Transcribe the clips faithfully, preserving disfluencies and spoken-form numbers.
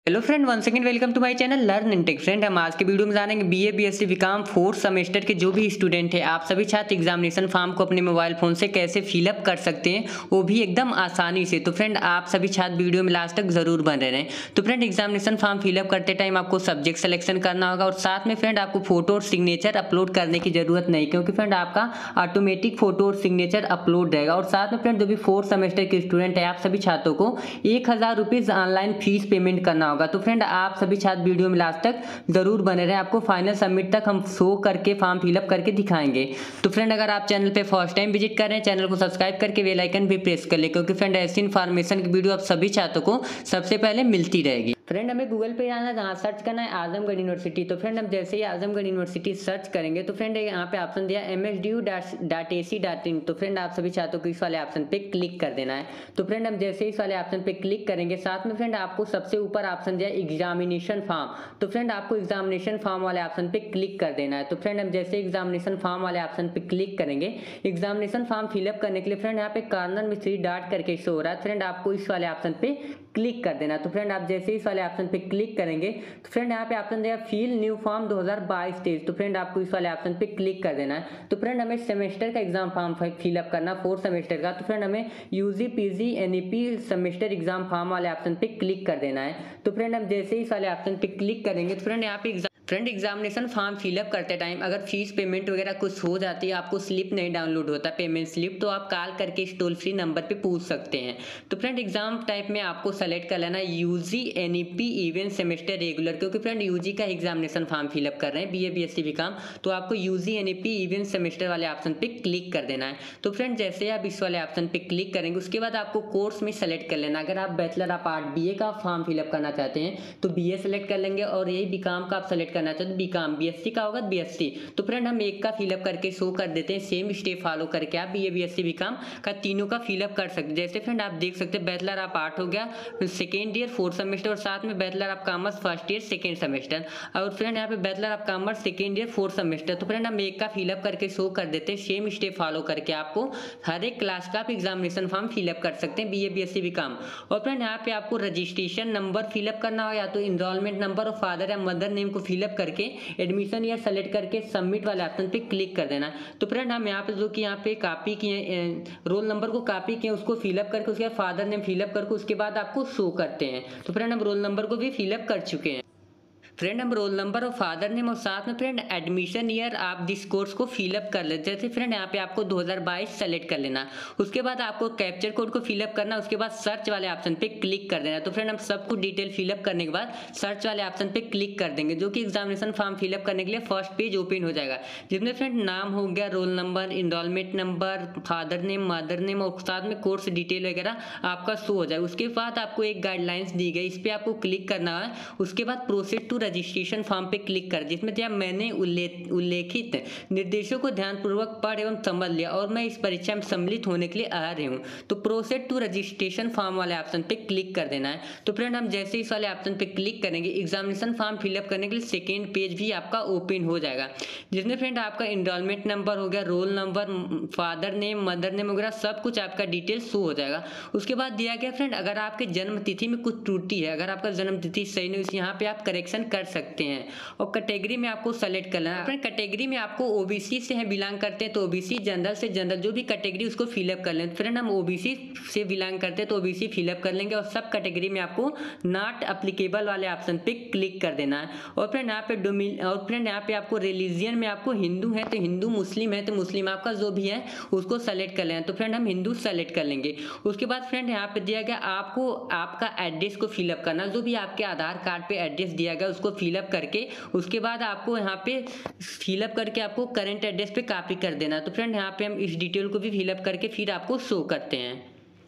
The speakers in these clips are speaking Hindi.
Hello friend, one second welcome to my channel learn in tech. Friend, हम आज के वीडियो में जानेंगे BA BSc BCom fourth semester के जो भी स्टूडेंट है, आप सभी छात्र एग्जामिनेशन फॉर्म को अपने मोबाइल फोन से कैसे फिलअप कर सकते हैं, वो भी एकदम आसानी से। तो फ्रेंड, आप सभी छात्र वीडियो में लास्ट तक जरूर बने रहें। तो फ्रेंड, एग्जामिनेशन फॉर्म फिलअप करते टाइम आपको सब्जेक्ट सिलेक्शन करना होगा और साथ में फ्रेंड आपको फोटो और सिग्नेचर अपलोड करने की जरूरत नहीं, क्योंकि फ्रेंड आपका ऑटोमेटिक फोटो और सिग्नेचर अपलोड रहेगा। और साथ में फ्रेंड जो भी फोर्थ सेमेस्टर के स्टूडेंट है, आप सभी छात्रों को एक हजार रुपीज ऑनलाइन फीस पेमेंट करना होगा। तो फ्रेंड, आप सभी छात्र वीडियो में लास्ट तक जरूर बने रहे, आपको फाइनल सबमिट तक हम शो करके फॉर्म फिलअप करके दिखाएंगे। तो फ्रेंड, अगर आप चैनल पे फर्स्ट टाइम विजिट कर रहे हैं, चैनल को सब्सक्राइब करके बेल आइकन भी प्रेस कर ले, क्योंकि फ्रेंड ऐसी इन्फॉर्मेशन की वीडियो आप सभी छात्रों को सबसे पहले मिलती रहेगी। फ्रेंड, हमें गूगल पे जाना है, जहाँ सर्च करना है आजमगढ़ यूनिवर्सिटी। तो फ्रेंड, हम जैसे ही आजमगढ़ यूनिवर्सिटी सर्च करेंगे तो फ्रेंड यहाँ पे ऑप्शन दिया M S D U dot A C dot in. तो फ्रेंड, आप सभी छात्रों को इस वाले ऑप्शन पे क्लिक कर देना है। तो फ्रेंड, हम जैसे ही इस वाले ऑप्शन पे क्लिक करेंगे, साथ में फ्रेंड आपको सबसे ऊपर ऑप्शन दिया एग्जामिनेशन फॉर्म। तो फ्रेंड, आपको एग्जामिनेशन फॉर्म वाले ऑप्शन पे क्लिक कर देना है। तो फ्रेंड, हम जैसे एग्जामिनेशन फॉर्म वाले ऑप्शन पे क्लिक करेंगे, एग्जामिनेशन फॉर्म फिलअप करने के लिए फ्रेंड यहाँ पे कॉर्नर में थ्री डॉट करके शो हो रहा है। फ्रेंड, आपको इस वाले ऑप्शन पे क्लिक कर देना। तो फ्रेंड, आप जैसे इस वाले ऑप्शन पे क्लिक करेंगे तो फ्रेंड यहाँ पे ऑप्शन देगा फिल न्यू फॉर्म दो हज़ार बाईस तेईस। तो फ्रेंड, आपको इस वाले ऑप्शन पे क्लिक कर देना है। तो फ्रेंड, हमें सेमेस्टर का एग्जाम फॉर्म फिलअप करना, फोर्थ सेमेस्टर का। तो फ्रेंड, हमें UG PG NEP semester exam form वाले ऑप्शन पे क्लिक कर देना है। तो फ्रेंड, हम जैसे ही इस वाले ऑप्शन पे क्लिक करेंगे तो फ्रेंड यहाँ पे फ्रेंड एग्जामिनेशन फॉर्म फिलअप करते टाइम अगर फीस पेमेंट वगैरह कुछ हो जाती है, आपको स्लिप नहीं डाउनलोड होता पेमेंट स्लिप, तो आप कॉल करके इस टोल फ्री नंबर पे पूछ सकते हैं। तो फ्रेंड, एग्जाम टाइप में आपको सेलेक्ट कर लेना UG NEP even semester regular, क्योंकि फ्रेंड यूजी का एग्जामिनेशन फॉर्म फिलअप कर रहे हैं बीए बीएससी बीकॉम, तो आपको यूजी एनईपी इवेंट सेमेस्टर वाले ऑप्शन पे क्लिक कर देना है। तो फ्रेंड, जैसे आप इस वाले ऑप्शन पे क्लिक करेंगे, उसके बाद आपको कोर्स में सेलेक्ट कर लेना। अगर आप बैचलर ऑफ आर्ट बीए का फॉर्म फिलअप करना चाहते हैं तो बीए सेलेक्ट कर लेंगे, और यही बीकॉम का आप सेलेक्ट करना चाहते हैं बीकॉम, बीएससी का होगा बीएससी। तो फ्रेंड, हम एक का फिलअप करके शो कर देते हैं, सेम स्टेप फॉलो करके आप बीए बीएससी बीकॉम का तीनों का फिलअप कर सकते हैं। जैसे फ्रेंड आप देख सकते हैं, बैचलर ऑफ आर्ट हो गया सेकेंड ईयर फोर्थ सेमेस्टर, और साथ में bachelor of commerce first year second semester, और फ्रेंड यहाँ पे bachelor of commerce second year fourth semester. तो फ्रेंड, हम एक का फिलअप करके शो कर देते हैं, सेम स्टेप फॉलो करके आपको हर एक क्लास का आप एग्जामिनेशन फॉर्म फिलअप कर सकते हैं बीए बीएससी बीकॉम। और फ्रेंड, यहाँ पे आपको रजिस्ट्रेशन नंबर फिलअप करना हो, या तो इनरोलमेंट नंबर और फादर या मदर नेम को फिलअप करके एडमिशन ईयर सेलेक्ट करके सबमिट वाले ऑप्शन पे क्लिक कर देना। तो फ्रेंड, हम यहाँ पे जो कि यहाँ पे कॉपी किए रोल नंबर को कॉपी किए, उसको फिलअप करके उसके बाद फादर नेम फिलअप करके उसके बाद आपको शो करते हैं। तो फ्रेंड, हम रोल नंबर को भी फिलअप कर चुके हैं। फ्रेंड, हम रोल नंबर और फादर नेम और साथ में फ्रेंड एडमिशन ईयर आप दिस कोर्स को फिलअप कर लेते थे। फ्रेंड, यहाँ पे आपको दो हज़ार बाईस सेलेक्ट कर लेना, उसके बाद आपको कैप्चर कोड को फिलअप करना, उसके बाद सर्च वाले ऑप्शन पे क्लिक कर देना। तो फ्रेंड, हम सब कुछ डिटेल फिलअप करने के बाद सर्च वाले ऑप्शन पे क्लिक कर देंगे, जो कि एग्जामिनेशन फॉर्म फिलअप करने के लिए फर्स्ट पेज ओपन हो जाएगा, जिसमें फ्रेंड नाम हो गया, roll number, enrolment number, father name, mother name और साथ में कोर्स डिटेल वगैरह आपका शो हो जाएगा। उसके बाद आपको एक गाइडलाइंस दी गई, इस पर आपको क्लिक करना है। उसके बाद प्रोसीड टू रजिस्ट्रेशन फॉर्म पे क्लिक कर, जिसमें दिया मैंने उल्लेखित निर्देशों को ध्यानपूर्वक पढ़ एवं समझ लिया और मैं इस परीक्षा में सम्मिलित होने के लिए आ रही हूँ। तो प्रोसीड टू रजिस्ट्रेशन फॉर्म वाले ऑप्शन पे क्लिक कर देना है। तो फ्रेंड, हम जैसे इस वाले ऑप्शन पे क्लिक करेंगे, एग्जामिनेशन फॉर्म फिलअप करने के लिए सेकेंड पेज भी आपका ओपन हो जाएगा, जिसमें फ्रेंड आपका इनरोलमेंट नंबर हो गया, roll number, father name, mother name वगैरह सब कुछ आपका डिटेल शो हो जाएगा। उसके बाद दिया गया फ्रेंड, अगर आपके जन्म तिथि में कुछ त्रुटि है, अगर आपका जन्म तिथि सही नहीं, यहाँ पे आप करेक्शन कर सकते हैं। और कैटेगरी में आपको सेलेक्ट करना है। फ्रेंड, कैटेगरी में आपको ओबीसी से है बिलोंग करते हैं तो ओबीसी, जनरल से जनरल, जो भी कैटेगरी उसको फिलअप कर लें। फ्रेंड, हम ओबीसी से बिलोंग करते हैं तो ओबीसी फिलअप कर लेंगे, और सब कैटेगरी में आपको नॉट एप्लीकेबल वाले ऑप्शन पे क्लिक कर देना है। और फ्रेंड, यहाँ पे डोमिन और फ्रेंड यहाँ पे आपको रिलीजियन में आपको हिंदू है तो हिंदू, मुस्लिम है तो मुस्लिम, आपका जो भी है उसको सेलेक्ट कर लेना। तो फ्रेंड, हम हिंदू सेलेक्ट कर लेंगे। उसके बाद फ्रेंड, यहाँ पे दिया गया आपको आपका एड्रेस को फिलअप करना, जो भी आपके आधार कार्ड पे एड्रेस दिया गया उसको फिलअप करके उसके बाद आपको यहाँ पे फिलअप करके आपको करंट एड्रेस पे कॉपी कर देना। तो फ्रेंड, यहाँ पे हम इस डिटेल को भी फिलअप करके फिर आपको शो करते हैं।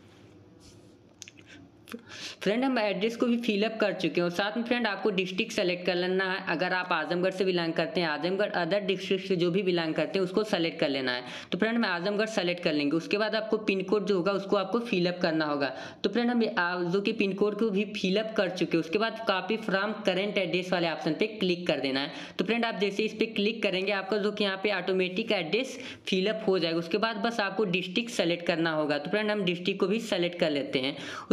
फ्रेंड, हम एड्रेस को भी फिलअप कर चुके हैं, और साथ में फ्रेंड आपको डिस्ट्रिक्ट सेलेक्ट कर लेना है। अगर आप आजमगढ़ से बिलोंग करते हैं, आजमगढ़, अदर डिस्ट्रिक्ट से जो भी बिलोंग करते हैं उसको सेलेक्ट कर लेना है। तो फ्रेंड, हम आजमगढ़ सेलेक्ट कर लेंगे। उसके बाद आपको पिन कोड जो होगा उसको आपको फिलअप करना होगा। तो फ्रेंड, हम जो कि पिन कोड को भी फिलअप कर चुके हैं। उसके बाद कॉपी फ्रॉम करेंट एड्रेस वाले ऑप्शन पे क्लिक कर देना है। तो फ्रेंड, आप जैसे इस पर क्लिक करेंगे, आपका जो कि यहाँ पे ऑटोमेटिक एड्रेस फिलअप हो जाएगा। उसके बाद बस आपको डिस्ट्रिक्ट सेलेक्ट करना होगा। तो फ्रेंड, हम डिस्ट्रिक्ट को भी सेलेक्ट कर लेते हैं। उसके बाद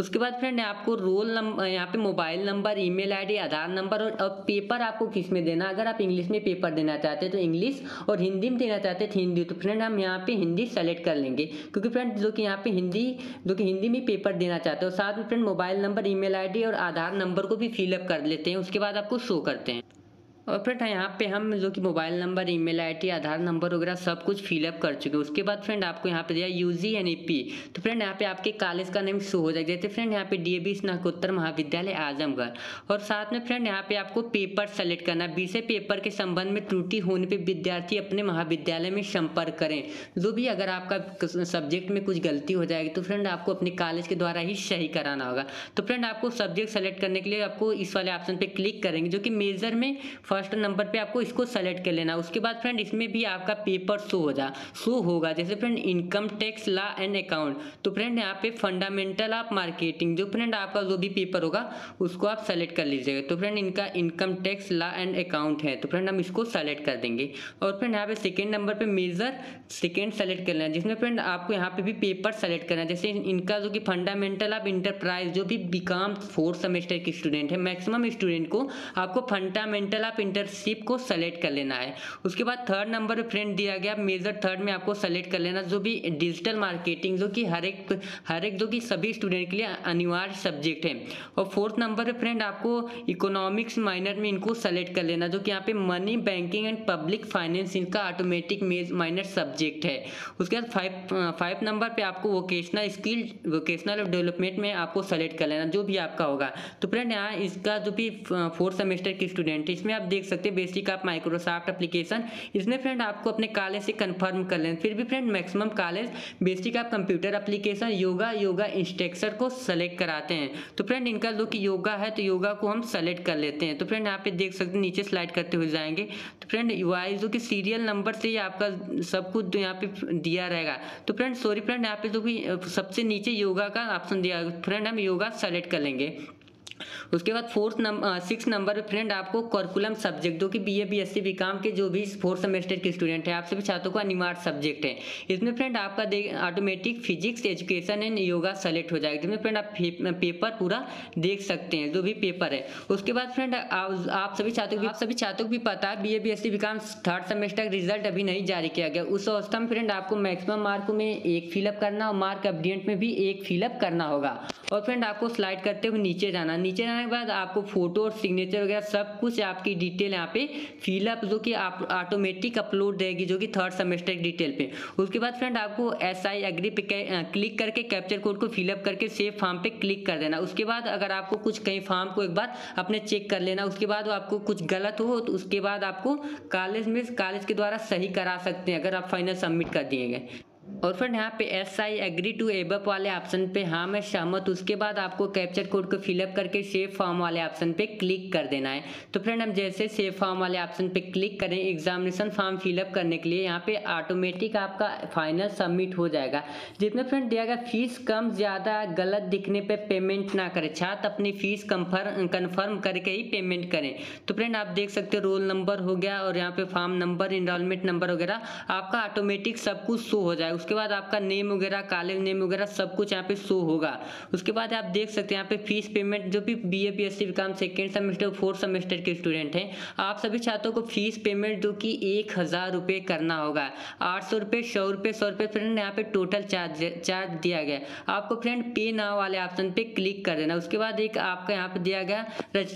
फ्रेंड आपको रोल नंबर, यहाँ पे mobile number, email ID, Aadhaar number और, और पेपर आपको किस में देना। अगर आप इंग्लिश में पेपर देना चाहते हैं तो इंग्लिश, और हिंदी में देना चाहते हैं तो हिंदी। तो फ्रेंड हम यहाँ पे हिंदी सेलेक्ट कर लेंगे, क्योंकि फ्रेंड जो कि यहाँ पे हिंदी जो कि हिंदी में पेपर देना चाहते हो। साथ में friend mobile number, email ID और आधार नंबर को भी फिलअप कर लेते हैं, उसके बाद आपको शो करते हैं। और फ्रेंड यहाँ पे हम जो कि mobile number, email ID, Aadhaar number वगैरह सब कुछ फिलअप कर चुके हैं। उसके बाद फ्रेंड आपको यहाँ पे दिया यूजी एन ई पी। तो फ्रेंड यहाँ पे आपके कॉलेज का नेम शो हो जाएगा, जैसे फ्रेंड यहाँ पे डीएवी स्नातकोत्तर महाविद्यालय आजमगढ़। और साथ में फ्रेंड यहाँ पे आपको पेपर सेलेक्ट करना है। विषय पेपर के संबंध में त्रुटि होने पर विद्यार्थी अपने महाविद्यालय में संपर्क करें। जो भी अगर आपका सब्जेक्ट में कुछ गलती हो जाएगी तो फ्रेंड आपको अपने कॉलेज के द्वारा ही सही कराना होगा। तो फ्रेंड आपको सब्जेक्ट सेलेक्ट करने के लिए आपको इस वाले ऑप्शन पे क्लिक करेंगे, जो कि मेजर में फर्स्ट नंबर पे आपको इसको सेलेक्ट कर लेना। उसके बाद फ्रेंड इसमें भी आपका पेपर शो हो जा शो होगा, जैसे friend income tax, law and account. तो फ्रेंड यहाँ पे फंडामेंटल ऑफ मार्केटिंग, जो फ्रेंड आपका जो भी पेपर होगा उसको आप सेलेक्ट कर लीजिएगा। तो फ्रेंड इनका income tax, law and account है, तो फ्रेंड हम इसको सेलेक्ट कर देंगे। और फ्रेंड यहाँ पे सेकेंड नंबर पे मेजर सेकेंड सेलेक्ट करना है, जिसमें फ्रेंड आपको यहाँ पे भी पेपर सेलेक्ट करना है। जैसे इनका जो कि फंडामेंटल ऑफ इंटरप्राइज, जो भी बीकॉम फोर्थ सेमेस्टर के स्टूडेंट है, मैक्सिमम स्टूडेंट को आपको फंडामेंटल ऑफ इंटरशिप को सेलेक्ट कर लेना है। उसके बाद थर्ड नंबर पे फ्रेंड दिया गया मेजर, थर्ड में आपको सेलेक्ट कर लेना जो भी डिजिटल मार्केटिंग, जो कि हर एक हर एक जो कि सभी स्टूडेंट के लिए अनिवार्य सब्जेक्ट है। और फोर्थ नंबर पे फ्रेंड आपको इकोनॉमिक्स माइनर में इनको सेलेक्ट कर लेना, जो कि यहाँ पे money, banking and public finance इनका ऑटोमेटिक माइनर सब्जेक्ट है। उसके बाद फाइव फाइव नंबर पे आपको वोकेशनल स्किल, वोकेशनल डेवलपमेंट में आपको सेलेक्ट कर लेना, जो भी आपका होगा। तो फ्रेंड यहाँ इसका जो भी फोर्थ सेमेस्टर की स्टूडेंट है, इसमें आप देख सकते हैं बेसिक ऑफ माइक्रोसॉफ्ट एप्लीकेशन, इसमें फ्रेंड आपको अपने कॉलेज से कंफर्म कर लेना। फिर भी friend maximum college basic of computer application, yoga, yoga instructor को सेलेक्ट कराते हैं। तो फ्रेंड इनका जो कि योगा है तो योगा को हम सेलेक्ट कर लेते हैं। तो फ्रेंड यहाँ पे देख सकते हैं नीचे स्लाइड करते हुए जाएंगे तो फ्रेंड यूआई जो कि सीरियल नंबर से ही आपका सब कुछ यहाँ पे दिया रहेगा। तो फ्रेंड सॉरी फ्रेंड यहाँ पे जो भी सबसे नीचे योगा का ऑप्शन दिया, फ्रेंड हम योगा सेलेक्ट कर लेंगे। उसके बाद फोर्थ नंबर सिक्स नंबर पे फ्रेंड आपको करिकुलम सब्जेक्ट, जो कि बीए बीएससी बीकॉम के जो भी फोर्थ सेमेस्टर के स्टूडेंट है, आप सभी छात्रों को अनिवार्य सब्जेक्ट है। इसमें फ्रेंड आपका automatic physics, education and yoga select हो जाएगा, जिसमें फ्रेंड आप पेपर पूरा देख सकते हैं जो भी पेपर है। उसके बाद फ्रेंड आप, आप सभी छात्रों को आप सभी छात्रों को भी पता है BA BSc BCom third semester result अभी नहीं जारी किया गया। उस अवस्था में फ्रेंड आपको मैक्सिमम मार्क में एक फिलअप करना और मार्क अपडेट में भी एक फिलअप करना होगा। और फ्रेंड आपको स्लाइड करते हुए नीचे जाना, नीचे जाने के बाद आपको फोटो और सिग्नेचर वगैरह सब कुछ आपकी डिटेल यहाँ पे फिलअप, जो कि आप ऑटोमेटिक अपलोड रहेगी, जो कि थर्ड सेमेस्टर की डिटेल पे। उसके बाद फ्रेंड आपको एस आई एग्री पे क्लिक करके कैप्चर कोड को फिलअप करके सेव फॉर्म पे क्लिक कर देना। उसके बाद अगर आपको कुछ कहीं फॉर्म को एक बार अपने चेक कर लेना, उसके बाद आपको कुछ गलत हो तो उसके बाद आपको कॉलेज में कॉलेज के द्वारा सही करा सकते हैं, अगर आप फाइनल सबमिट कर दिए गए। और फ्रेंड यहाँ पे as I agree to above वाले ऑप्शन पे हाँ मैं सहमत, उसके बाद आपको कैप्चर कोड को फिलअप करके सेव फॉर्म वाले ऑप्शन पे क्लिक कर देना है। तो फ्रेंड हम जैसे सेव फॉर्म वाले ऑप्शन पे क्लिक करें, एग्जामिनेशन फॉर्म फिलअप करने के लिए यहाँ पे ऑटोमेटिक आपका फाइनल सबमिट हो जाएगा, जिसमें फ्रेंड दिया गया फीस कम ज़्यादा गलत दिखने पर पेमेंट ना करें, छात्र अपनी फीस कन्फर्म कन्फर्म करके ही पेमेंट करें। तो फ्रेंड आप देख सकते हो रोल नंबर हो गया और यहाँ पे फॉर्म नंबर, इनरोलमेंट नंबर वगैरह आपका ऑटोमेटिक सब कुछ शो हो जाएगा। उसके बाद आपका नेम वगैरह, कॉलेज नेम वगैरह सब कुछ यहाँ पे शो होगा। उसके बाद आप देख सकते हैं यहाँ पे फीस पेमेंट, जो भी BA BSc BCom second semester fourth semester के स्टूडेंट हैं, आप सभी छात्रों को फीस पेमेंट जो कि एक हज़ार रुपये करना होगा। आठ सौ रुपये, सौ रुपये, सौ रुपये फ्रेंड यहाँ पे टोटल चार्ज चार्ज दिया गया। आपको फ्रेंड पे नाउ वाले ऑप्शन पे क्लिक कर देना। उसके बाद एक आपका यहाँ पे दिया गया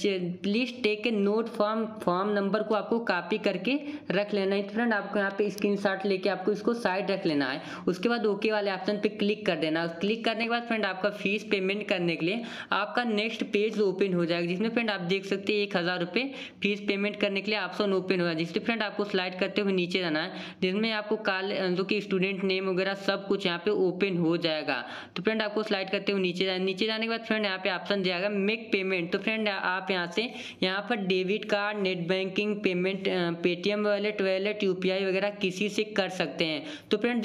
please take a note form, form number को आपको कॉपी करके रख लेना है। फ्रेंड आपको यहाँ पे स्क्रीनशॉट लेके आपको इसको साइड रख लेना है। उसके बाद ओके वाले ऑप्शन पे क्लिक कर देना। क्लिक करने के बाद फ्रेंड आपका फीस पेमेंट करने के लिए आपका नेक्स्ट पेज ओपन हो जाएगा, जिसमें फ्रेंड आप देख सकते हैं एक हज़ार रुपये फीस पेमेंट करने के लिए ऑप्शन ओपन होगा, जिसमें फ्रेंड आपको स्लाइड करते हुए नीचे जाना है, जिसमें आपको कॉलेज जो कि स्टूडेंट नेम वगैरह सब कुछ यहाँ पे ओपन हो जाएगा। तो फ्रेंड आपको स्लाइड करते हुए नीचे जाना, नीचे जाने के बाद फ्रेंड यहाँ पे ऑप्शन दिया गया मेक पेमेंट। तो फ्रेंड आप यहाँ से यहाँ पर debit card, net banking payment, Paytm wallet wallet UPI वगैरह किसी से कर सकते हैं। तो फ्रेंड जो भी मैक्स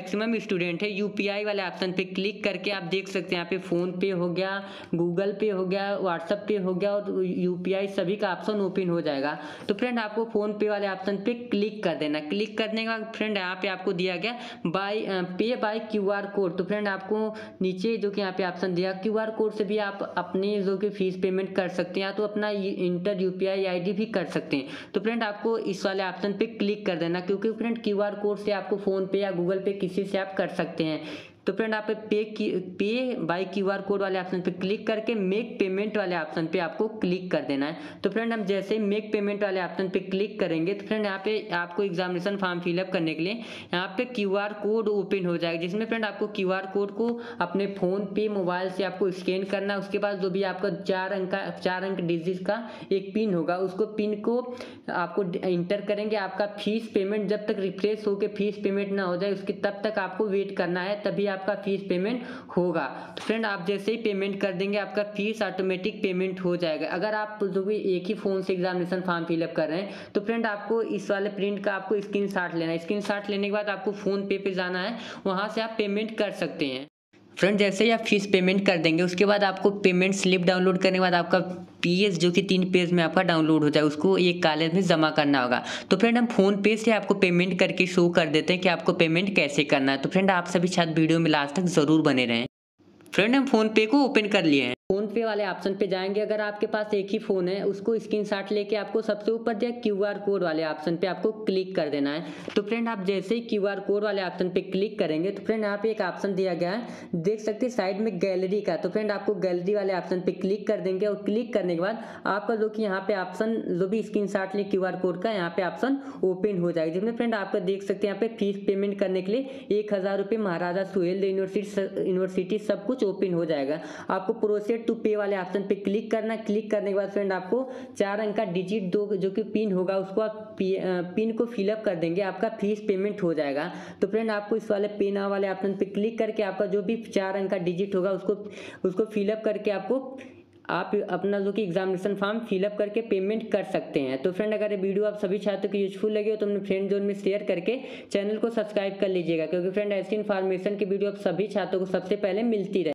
मैक्सिमम स्टूडेंट है यूपीआई वाले ऑप्शन पे क्लिक करके आप देख सकते हैं यहाँ पे फ़ोन पे हो गया, गूगल पे हो गया, व्हाट्सअप पे हो गया और यूपीआई सभी का ऑप्शन ओपन हो जाएगा। तो फ्रेंड आपको फ़ोन पे वाले ऑप्शन पे क्लिक कर देना। क्लिक करने के बाद फ्रेंड यहाँ पे आपको दिया गया by pay by QR code. तो फ्रेंड आपको नीचे जो कि यहाँ पे ऑप्शन दिया क्यूआर कोड से भी आप अपनी जो कि फीस पेमेंट कर सकते हैं या तो अपना इंटर यूपीआई आईडी भी कर सकते हैं। तो फ्रेंड आपको इस वाले ऑप्शन पे क्लिक कर देना, क्योंकि फ्रेंड क्यूआर कोड से आपको फ़ोन पे या गूगल पे किसी से आप कर सकते हैं। तो फ्रेंड आप पे की पे बाय क्यूआर कोड वाले ऑप्शन पे क्लिक करके मेक पेमेंट वाले ऑप्शन पे आपको क्लिक कर देना है। तो फ्रेंड हम जैसे ही मेक पेमेंट वाले ऑप्शन पे क्लिक करेंगे तो फ्रेंड यहाँ पे आपको एग्जामिनेशन फॉर्म फिलअप करने के लिए यहाँ पे क्यूआर कोड ओपन हो जाएगा, जिसमें फ्रेंड आपको क्यूआर कोड को अपने फ़ोन पे मोबाइल से आपको स्कैन करना है। उसके बाद जो भी आपका चार अंक का चार अंक डिजिट का एक पिन होगा, उसको पिन को आपको इंटर करेंगे। आपका फीस पेमेंट जब तक रिफ्रेश होकर फीस पेमेंट ना हो जाए उसकी तब तक आपको वेट करना है, तभी आपका फीस पेमेंट होगा। तो फ्रेंड आप जैसे ही पेमेंट कर देंगे आपका फीस ऑटोमेटिक पेमेंट हो जाएगा। अगर आप जो भी एक ही फ़ोन से एग्जामिनेशन फॉर्म फिलअप कर रहे हैं तो फ्रेंड आपको इस वाले प्रिंट का आपको स्क्रीनशॉट लेना है। स्क्रीनशॉट लेने के बाद आपको फ़ोन पे पे जाना है, वहाँ से आप पेमेंट कर सकते हैं। फ्रेंड जैसे ही आप फीस पेमेंट कर देंगे उसके बाद आपको पेमेंट स्लिप डाउनलोड करने के बाद आपका पीएस जो कि तीन पेज में आपका डाउनलोड हो जाए उसको एक कॉलेज में जमा करना होगा। तो फ्रेंड हम फोन पे से आपको पेमेंट करके शो कर देते हैं कि आपको पेमेंट कैसे करना है। तो फ्रेंड आप सभी छात्र वीडियो में लास्ट तक जरूर बने रहें। फ्रेंड हम फोन पे को ओपन कर लिए हैं। फोन पे वाले ऑप्शन पे जाएंगे। अगर आपके पास एक ही फ़ोन है उसको स्क्रीनशॉट लेके आपको सबसे ऊपर दिया क्यूआर कोड वाले ऑप्शन पे आपको क्लिक कर देना है। तो फ्रेंड आप जैसे ही क्यूआर कोड वाले ऑप्शन पे क्लिक करेंगे तो फ्रेंड यहाँ पे एक ऑप्शन दिया गया है, देख सकते हैं साइड में गैलरी का। तो फ्रेंड आपको गैलरी वाले ऑप्शन पे क्लिक कर देंगे और क्लिक करने के बाद आपका जो कि यहाँ पे ऑप्शन जो भी स्क्रीनशॉट ले क्यूआर कोड का यहाँ पे ऑप्शन ओपन हो जाएगा, जिसमें फ्रेंड आपका देख सकते हैं यहाँ पे फीस पेमेंट करने के लिए एक हज़ार रुपये महाराजा सुहेल यूनिवर्सिटी यूनिवर्सिटी सब कुछ ओपन हो जाएगा। आपको प्रोसीड टू पे वाले ऑप्शन पे क्लिक करना। क्लिक करने के बाद फ्रेंड आपको चार अंक का डिजिट दो जो कि पिन होगा उसको आप पिन को फिलअप कर देंगे, आपका फीस पेमेंट हो जाएगा। तो फ्रेंड आपको इस वाले पे नाउ वाले ऑप्शन पे क्लिक करके आपका जो भी चार अंक का डिजिट होगा उसको उसको फिलअप करके आपको आप अपना जो कि एग्जामिनेशन फॉर्म फिलअप करके पेमेंट कर सकते हैं। तो फ्रेंड अगर ये वीडियो आप सभी छात्रों को यूजफुल लगे हो तो अपने फ्रेंड जोन में शेयर करके चैनल को सब्सक्राइब कर लीजिएगा, क्योंकि फ्रेंड ऐसी इन्फॉर्मेशन की वीडियो आप सभी छात्रों को सबसे पहले मिलती रहे।